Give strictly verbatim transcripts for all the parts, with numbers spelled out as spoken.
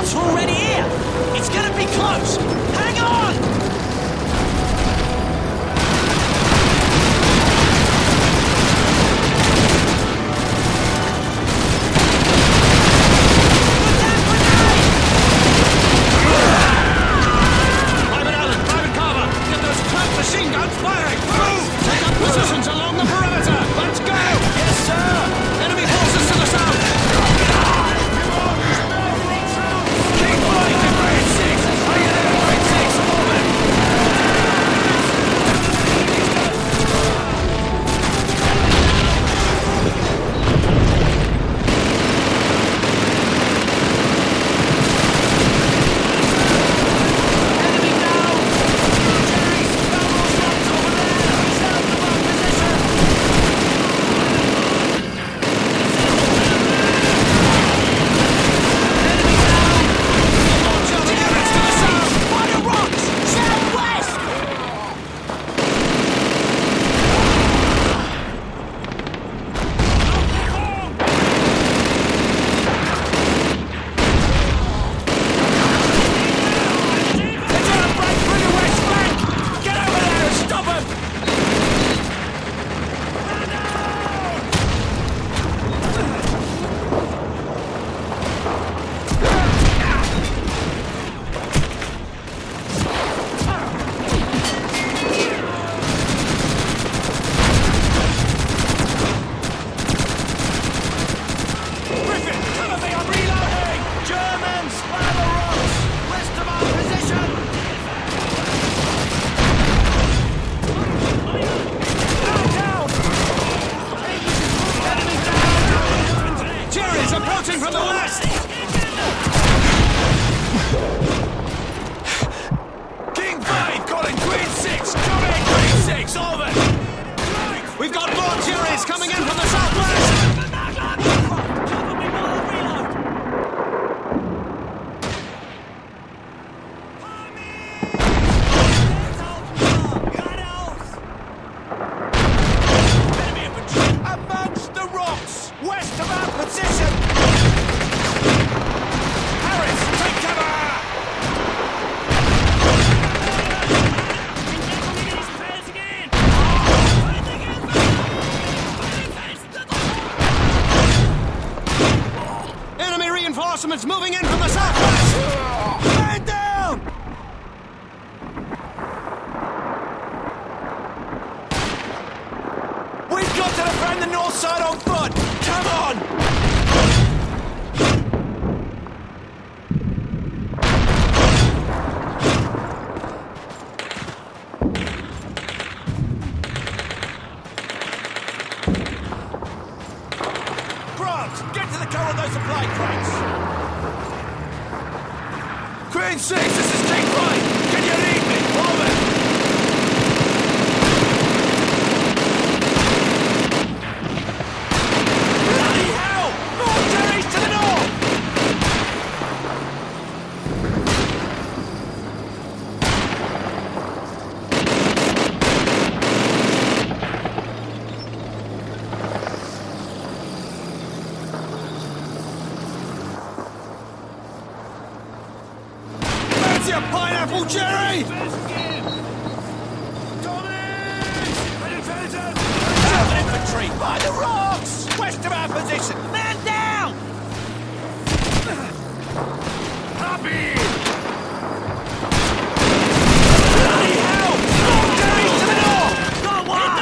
scouts are already here! It's gonna be close! Hang on! Machine guns firing! Move! Take up positions along the perimeter! Let's go! Yes, sir! Enemy forces to the south! Keep fighting, Grade six! Are you there, Grade six? Over! Reinforcements moving in from the southwest! Man down! We've got to defend the north side on foot! Come on! Green six, this is King Five! Can you read me? Over! Bloody hell! More Jerry's to the north! Your pineapple, Jerry! German infantry by the rocks! West of our position! Man down! Happy! Bloody hell! More Jerry's to the north! Got one!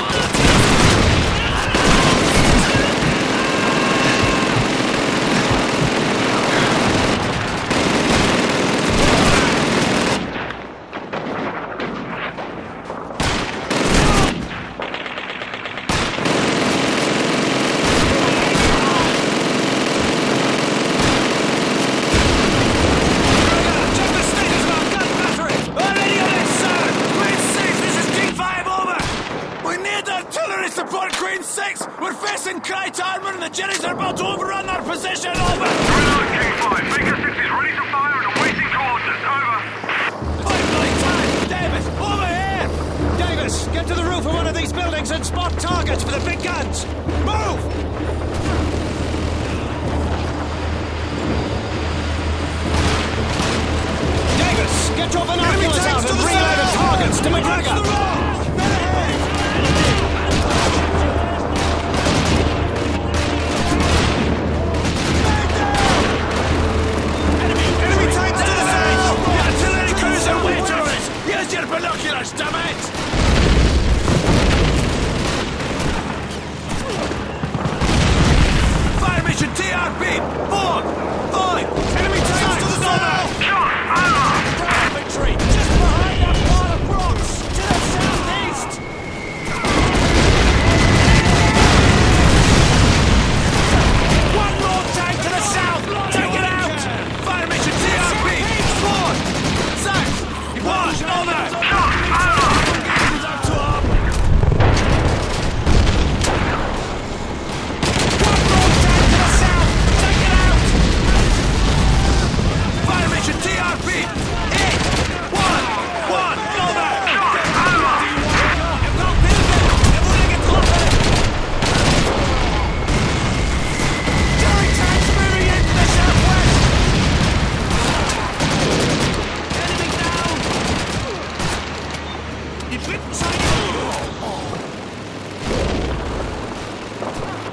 We're facing Kite armor and the Jerrys are about to overrun our position, over! King five, Baker six is ready to fire and awaiting coordinates, over! Finally time! Davis, over here! Davis, get to the roof of one of these buildings and spot targets for the big guns! Move!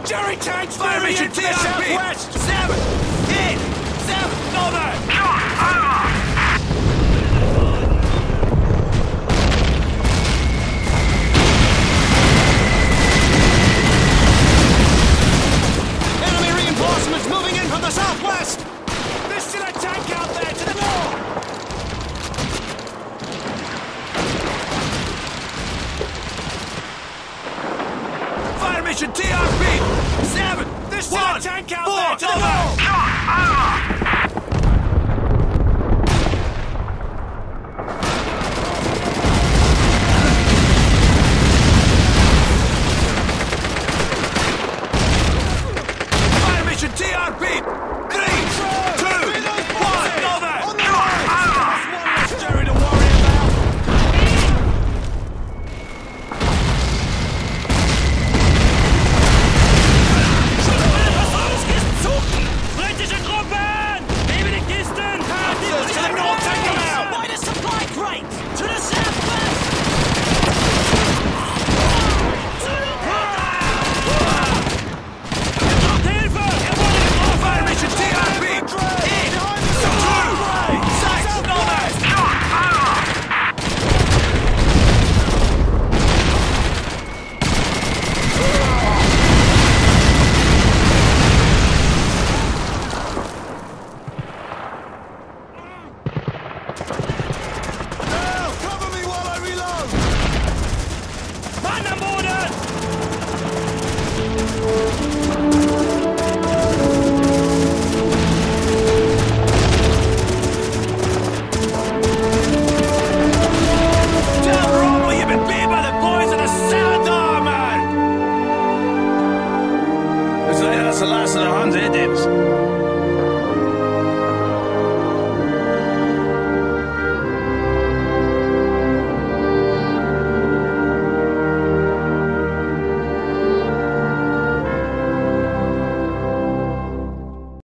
Jerry tanks Fire moving mission into T the R P! southwest! Seven! Hit! Seven! Over! John, over! Enemy reinforcements moving in from the southwest! There's still a tank out there to the north! Fire mission T R P! Seven! There's still One! a tank out